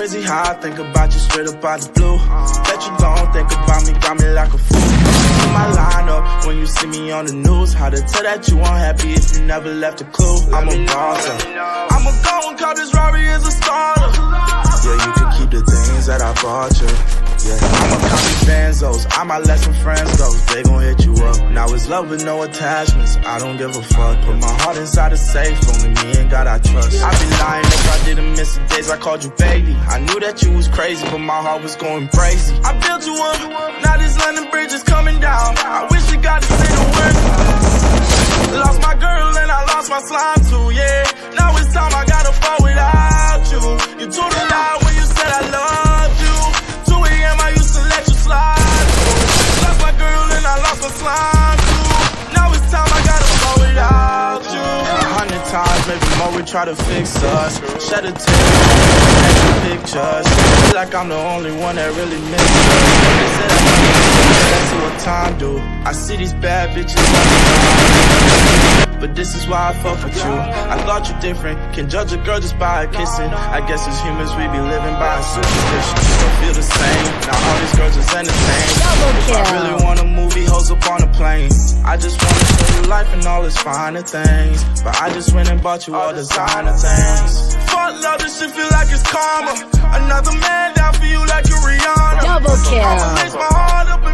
crazy how I think about you straight up out the blue. Bet you don't think about me, got me like a fool. In my lineup when you see me on the news, how to tell that you unhappy if you never left a clue. I'm a bosser, I'ma go and call this Rari as a starter. Yeah, you can keep the things that I bought you. Yeah, I'ma copy Benzos, I might let some friends go, they gon' hit you up. Now it's love with no attachments, I don't give a fuck. Put my heart inside a safe, only me and God I trust. I'd be lying if I didn't miss the days I called you baby. I knew that you was crazy, but my heart was going crazy. I built you up, now this London Bridge is coming down. I wish you got to say the word. Lost my girl and I lost my slime too, yeah. Now it's time I gotta fall without you. You told a lie when you said I loved you. 2 AM I used to let you slide too. Lost my girl and I lost my slime too. Now it's time I gotta fall without you. 100 times, maybe more, we try to fix us. Shed a tear, extra pictures. Feel like I'm the only one that really misses us. They said that's what time do. I see these bad bitches, but this is why I fuck with you. I thought you different, can judge a girl just by her kissing. I guess as humans we be living by a superstition. Don't feel the same, now all these girls just entertain. If I really want a movie, hoes up on a plane. I just wanna show you life and all its finer things, but I just went and bought you all designer things. Fuck love, this shit feel like it's karma. Another man down for you like a Rihanna. Double kill. I'ma lace my heart up